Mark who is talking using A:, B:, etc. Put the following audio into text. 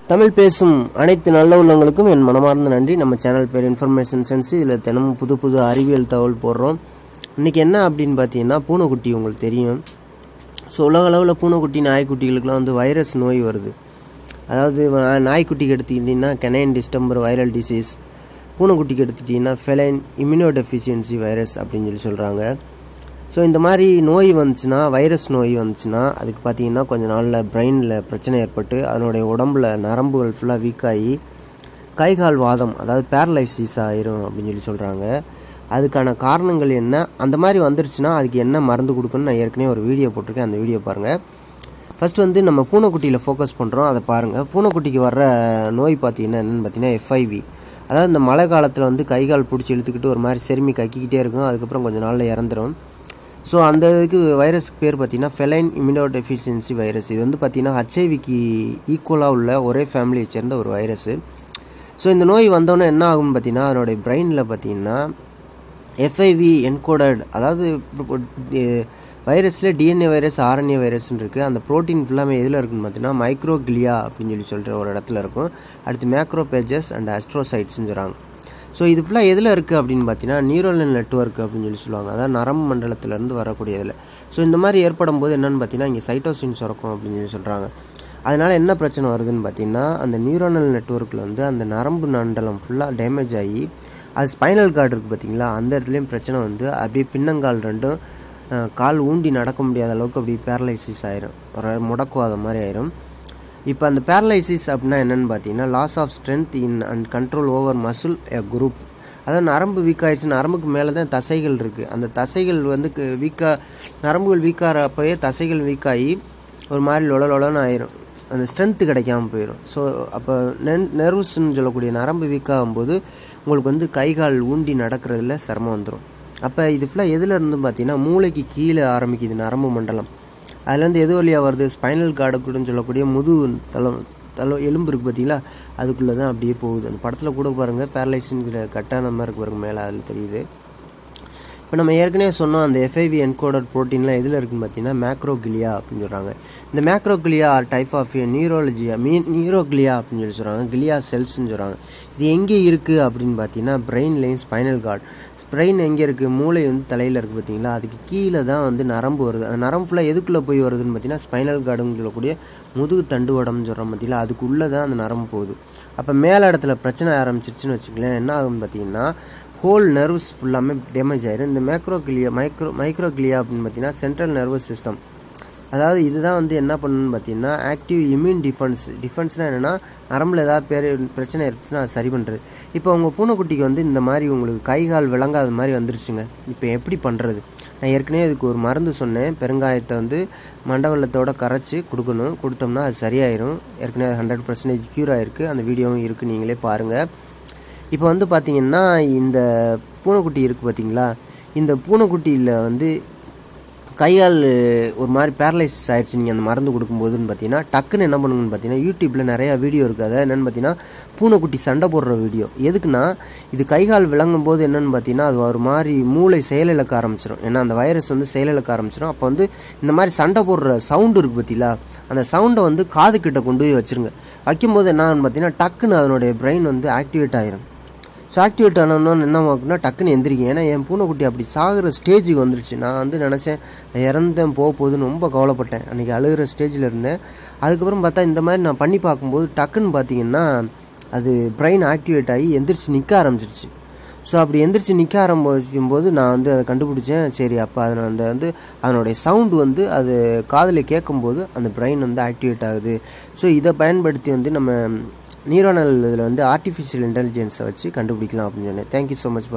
A: தமிழ் பேசும் அனைத்து நல்ல உள்ளவங்களுக்கும் என் மனமார்ந்த நன்றி. நம்ம சேனல் பேர் இன்ஃபர்மேஷன் சென்ஸ். இதில் தினமும் புது புது அறிவியல் தகவல் போடுறோம். இன்றைக்கி என்ன அப்படின்னு பார்த்தீங்கன்னா, பூனைக்குட்டி உங்களுக்கு தெரியும். ஸோ உலக அளவில் பூனைக்குட்டி நாய்க்குட்டிகளுக்கெலாம் வந்து வைரஸ் நோய் வருது. அதாவது நாய்க்குட்டிக்கு எடுத்துக்கிட்டிங்கன்னா கெனைன் டிஸ்டம்பர் வைரல் டிசீஸ், பூனைக்குட்டிக்கு எடுத்துக்கிட்டிங்கன்னா ஃபெலைன் இம்யூனோடெஃபிஷியன்சி வைரஸ் அப்படின்னு சொல்கிறாங்க. ஸோ இந்த மாதிரி நோய் வந்துச்சுன்னா, வைரஸ் நோய் வந்துச்சுன்னா, அதுக்கு பார்த்தீங்கன்னா கொஞ்சம் நாளில் பிரெயினில் பிரச்சனை ஏற்பட்டு அதனுடைய உடம்புல நரம்புகள் ஃபுல்லாக வீக்காகி கை கால் வாதம், அதாவது பேரலைசிஸ் ஆயிரும் அப்படின்னு சொல்கிறாங்க. அதுக்கான காரணங்கள் என்ன, அந்த மாதிரி வந்துருச்சுன்னா அதுக்கு என்ன மருந்து கொடுக்கணும்னு நான் ஏற்கனவே ஒரு வீடியோ போட்டிருக்கேன். அந்த வீடியோ பாருங்கள். ஃபஸ்ட்டு வந்து நம்ம பூனைக்குட்டியில் ஃபோக்கஸ் பண்ணுறோம், அதை பாருங்கள். பூனைக்குட்டிக்கு வர்ற நோய் பார்த்தீங்கன்னா என்னென்னு பார்த்தீங்கன்னா FIV. அதாவது இந்த மழை காலத்தில் வந்து கை கால் பிடிச்சி இழுத்துக்கிட்டு ஒரு மாதிரி செருமி கக்கிக்கிட்டே இருக்கும். அதுக்கப்புறம் கொஞ்சம் நாளில் இறந்துடும். ஸோ அந்த இதுக்கு வைரஸ்க்கு பேர் பார்த்தீங்கன்னா ஃபெலைன் இம்யூனோடெஃபிஷியன்சி வைரஸ். இது வந்து பார்த்தீங்கன்னா HIVக்கு ஈக்குவலாக உள்ள ஒரே ஃபேமிலியை சேர்ந்த ஒரு வைரஸு. ஸோ இந்த நோய் வந்தோன்னே என்ன ஆகும்னு பார்த்தீங்கன்னா, அதனுடைய பிரெயினில் பார்த்தீங்கன்னா FIV என்கோடட், அதாவது வைரஸில் DNA வைரஸ் RNA வைரஸ்ன்னு இருக்குது. அந்த ப்ரோட்டீன் ஃபுல்லாமே எதில் இருக்குன்னு பார்த்தீங்கன்னா மைக்ரோக்ளியா அப்படின்னு சொல்கிற ஒரு இடத்துல இருக்கும். அடுத்து மேக்ரோபேஜஸ் அண்ட் அஸ்ட்ரோசைட்ஸ்ன்னு சொல்கிறாங்க. ஸோ இது ஃபுல்லாக எதில் இருக்குது அப்படின்னு பார்த்தீங்கன்னா நியூரல் நெட்வொர்க் அப்படின்னு சொல்லுவாங்க. அதாவது நரம்பு மண்டலத்திலேருந்து வரக்கூடியதில். ஸோ இந்த மாதிரி ஏற்படும் போது என்னென்னு பார்த்தீங்கன்னா இங்கே சைட்டோசின் சுரக்கும் அப்படின்னு சொல்கிறாங்க. அதனால் என்ன பிரச்சனை வருதுன்னு பார்த்தீங்கன்னா, அந்த நியூரோனல் நெட்வொர்க்கில் வந்து அந்த நரம்பு மண்டலம் ஃபுல்லாக டேமேஜ் ஆகி அது ஸ்பைனல் கார்டு இருக்குது பார்த்தீங்களா, அந்த இடத்துலையும் பிரச்சனை வந்து அப்படியே பின்னங்கால் ரெண்டும் கால் ஊண்டி நடக்க முடியாத அளவுக்கு அப்படியே பேரலைசிஸ் ஆயிரும், ஒரு முடக்குவாத மாதிரி ஆயிரும். இப்போ அந்த பேரலைசிஸ் அப்படின்னா என்னென்னு பார்த்தீங்கன்னா loss of strength in and control over muscle a group. அதாவது நரம்பு வீக் ஆகிடுச்சு, நரம்புக்கு மேலே தான் தசைகள் இருக்குது. அந்த தசைகள் வந்து நரம்புகள் வீக்காகிறப்பவே தசைகள் வீக்காகி ஒரு மாதிரி லொலன்னு ஆயிரும், அந்த ஸ்ட்ரென்த்து கிடைக்காமல் போயிடும். ஸோ அப்போ நெர்வ்ஸ்ன்னு சொல்லக்கூடிய நரம்பு வீக்காகும்போது உங்களுக்கு வந்து கை கால் ஊண்டி நடக்கிறதுல சிரமம் வந்துடும். அப்போ இது ஃபுல்லாக எதில் இருந்து பார்த்தீங்கன்னா மூளைக்கு கீழே ஆரம்பிக்குது நரம்பு மண்டலம். அதுலேருந்து எது வழியாக வருது, ஸ்பைனல் கார்டுக்குன்னு சொல்லக்கூடிய எலும்பு இருக்குது பார்த்தீங்களா, அதுக்குள்ளே தான் அப்படியே போகுது. அந்த படத்தில் கூட பாருங்கள், பேரலைஸுங்கிற கட்டான மாதிரி இருக்கு பாருங்கள், மேலே அதில் தெரியுது. இப்போ நம்ம ஏற்கனவே சொன்னோம், அந்த FIV என்கோடட் ப்ரோட்டீன்லாம் எதில் இருக்குன்னு பார்த்தீங்கன்னா மேக்ரோக்ளியா அப்படின்னு சொல்கிறாங்க. இந்த macroglia are type of neuroglia அப்படின்னு சொல்கிறாங்க. கிளியா செல்ஸ்ன்னு சொல்கிறாங்க. இது எங்கே இருக்குது அப்படின்னு பார்த்தீங்கன்னா பிரெயின்லேயும் ஸ்பைனல் கார்டு. ஸ்ப்ரெயின் எங்கே இருக்குது, மூளை வந்து தலையில் இருக்குது பார்த்தீங்களா, அதுக்கு கீழே தான் வந்து நரம்பு வருது. அந்த நரம்பு ஃபுல்லாக எதுக்குள்ளே போய் வருதுன்னு பார்த்தீங்கன்னா ஸ்பைனல் கார்டுன்னு சொல்லக்கூடிய முதுகு தண்டுவடம்னு சொல்கிறோம் பார்த்தீங்களா, அதுக்குள்ளே தான் அந்த நரம்பு போகுது. அப்போ மேலே இடத்துல பிரச்சனை ஆரம்பிச்சிருச்சுன்னு வச்சுக்கலாம், என்ன ஆகும்னு பார்த்தீங்கன்னா ஹோல் நர்வ்ஸ் ஃபுல்லாமே டேமேஜ் ஆயிரும். இந்த மைக்ரோக்ளியா அப்படின்னு பார்த்தீங்கன்னா சென்ட்ரல் நர்வஸ் சிஸ்டம். அதாவது இதுதான் வந்து என்ன பண்ணணும்னு பார்த்தீங்கன்னா ஆக்டிவ் இம்யூன் டிஃபென்ஸ்னால் என்னென்னா நரம்பில் ஏதாவது பிரச்சனை இருக்குதுன்னா அது சரி பண்ணுறது. இப்போ உங்கள் பூனைக்குட்டிக்கு வந்து இந்த மாதிரி உங்களுக்கு கை கால் விளங்காத மாதிரி வந்துருச்சுங்க. இப்போ எப்படி பண்ணுறது, நான் ஏற்கனவே இதுக்கு ஒரு மருந்து சொன்னேன். பெருங்காயத்தை வந்து மண்டவெல்லத்தோடு கரைச்சி கொடுக்கணும், கொடுத்தோம்னா அது சரியாயிரும். ஏற்கனவே 100% க்யூர் ஆகிருக்கு. அந்த வீடியோவும் இருக்குது, நீங்களே பாருங்கள். இப்போ வந்து பார்த்திங்கன்னா இந்த பூனைக்குட்டி இருக்குது பார்த்தீங்களா, இந்த பூனைக்குட்டியில் வந்து கையால் ஒரு மாதிரி பேரலைசிஸ் ஆகிடுச்சு நீங்கள் அந்த மருந்து கொடுக்கும்போதுன்னு பார்த்தீங்கன்னா டக்குன்னு என்ன பண்ணுங்கன்னு பார்த்தீங்கன்னா யூடியூப்பில் நிறையா வீடியோ இருக்குது. அதை என்னென்னு பார்த்தீங்கன்னா பூனைக்குட்டி சண்டை போடுற வீடியோ. எதுக்குன்னா இது கைகால் விளங்கும் போது என்னென்னு பார்த்தீங்கன்னா அது ஒரு மாதிரி மூளை செயலிழக்க ஆரம்பிச்சிடும். ஏன்னா அந்த வைரஸ் வந்து செயலிழக்க ஆரம்பிச்சிடும். அப்போ வந்து இந்த மாதிரி சண்டை போடுற சவுண்டு இருக்குது பார்த்தீங்களா, அந்த சவுண்டை வந்து காது கிட்ட கொண்டு போய் வச்சுருங்க. வைக்கும்போது என்னன்னு பார்த்தீங்கன்னா டக்குன்னு அதனுடைய பிரெயின் வந்து ஆக்டிவேட் ஆகிரும். ஸோ ஆக்டிவேட் ஆனோன்னு என்ன ஆகுதுன்னா டக்குன்னு எந்திரிக்கும். ஏன்னா என் பூனைக்குட்டி அப்படி சாகிற ஸ்டேஜுக்கு வந்துருச்சு. நான் வந்து நினச்சேன் இறந்தேன் போகுதுன்னு ரொம்ப கவலைப்பட்டேன். அன்றைக்கி அழுகிற ஸ்டேஜில் இருந்தேன். அதுக்கப்புறம் பார்த்தா இந்த மாதிரி நான் பண்ணி பார்க்கும்போது டக்குன்னு பார்த்தீங்கன்னா அது பிரெயின் ஆக்டிவேட் ஆகி எந்திரிச்சு நிற்க ஆரம்பிச்சிருச்சு. ஸோ அப்படி எந்திரிச்சு நிற்க ஆரம்பிக்கும்போது நான் வந்து அதை கண்டுபிடிச்சேன். சரி, அப்போ அதில் வந்து அதனுடைய சவுண்டு வந்து அது காதில் கேட்கும்போது அந்த பிரெயின் வந்து ஆக்டிவேட் ஆகுது. ஸோ இதை பயன்படுத்தி வந்து நம்ம நியூரோனல் இதில் வந்து ஆர்டிஃபிஷியல் இன்டெலிஜென்ஸை வச்சு கண்டுபிடிக்கலாம் அப்படின்னு சொன்னேன். Thank you so much.